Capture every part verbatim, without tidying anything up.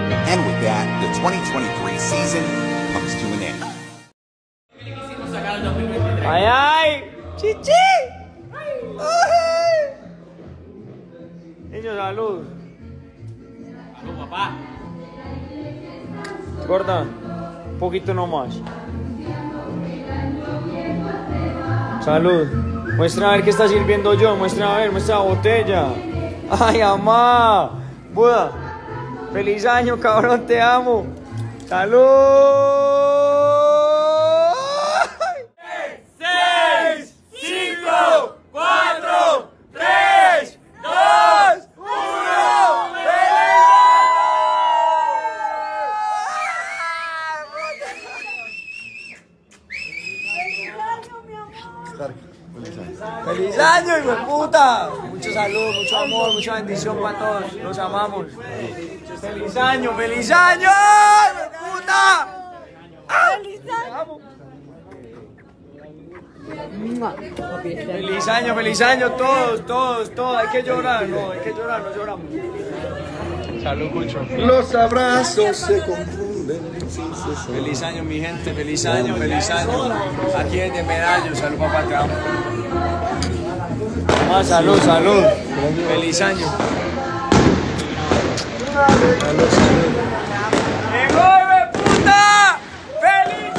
And with that, the twenty twenty-three season comes to an end. ¡Ay, ay! ¡Chichi! ¡Ay! Niño, salud. Salud, papá. Gorda, un poquito nomás. Salud. Muestra a ver qué está sirviendo yo. Muestra a ver, muestra la botella. ¡Ay, mamá! Buda. ¡Feliz año, cabrón! ¡Te amo! ¡Salud! ¡Feliz año, hijo de puta! Mucho salud, mucho amor, mucha bendición para todos. Los amamos. ¡Feliz año, feliz año! ¡Hijo de puta! ¡Feliz año! ¡Feliz año, feliz año! Todos, todos, todos. Hay que llorar, no, hay que llorar, no lloramos. Salud, mucho. Los abrazos se confunden. Feliz año, mi gente, feliz año, feliz año. Aquí desde Medallo, salud, papá, te amo. Más salud, salud. Feliz año. Salud, salud. ¡Llegó, hijo de puta! ¡Feliz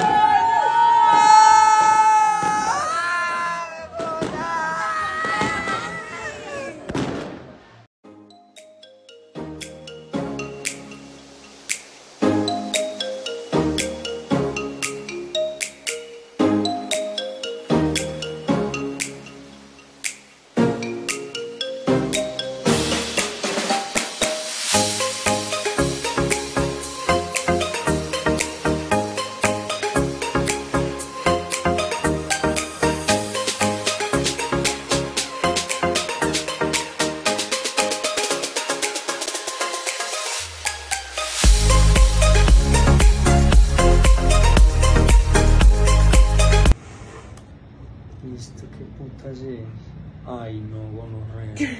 ¿Esto qué putas es? Ay, no, gonorrea.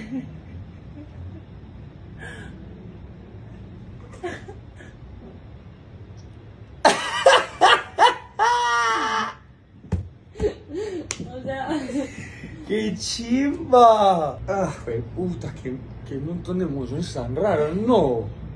O sea... ¡Qué chimba! ¡Ah, qué puta! Qué, ¡Qué montón de emociones tan raras! ¡No!